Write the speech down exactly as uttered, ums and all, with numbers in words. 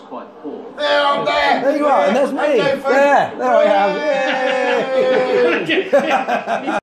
quite poor. There, I'm there. There you are, and there's me. Okay, There, there I am. Yay!